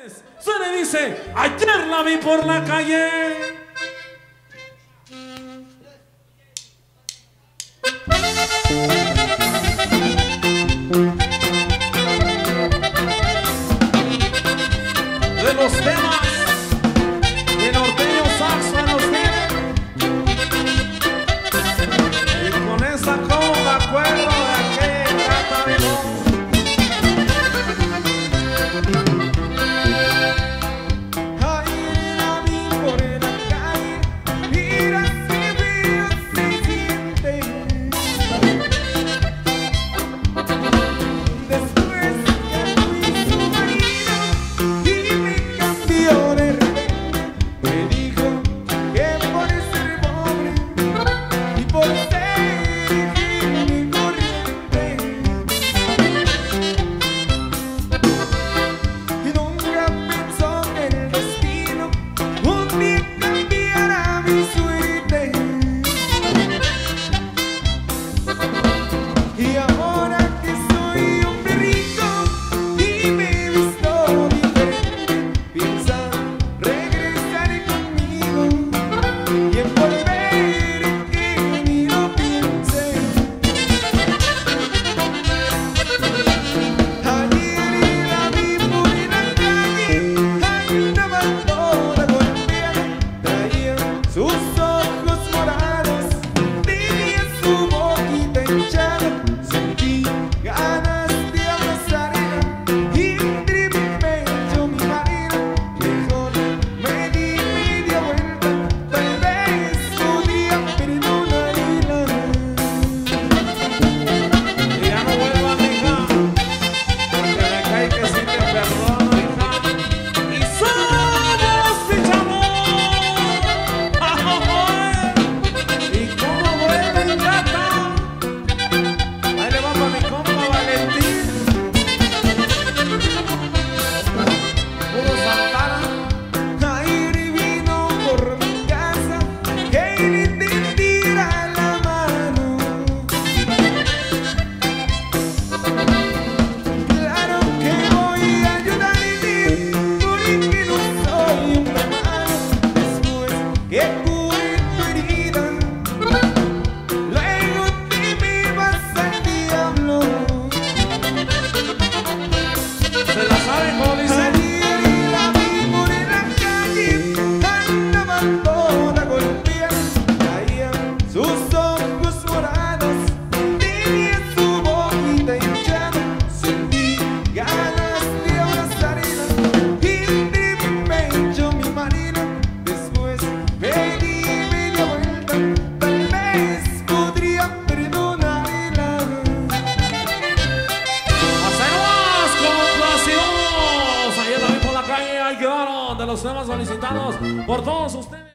Se le dice, ayer la vi por la calle. De los temas de norteño saxo en los tiene. Y con esa como me acuerdo de aquella gata de lobo. De los temas solicitados por todos ustedes.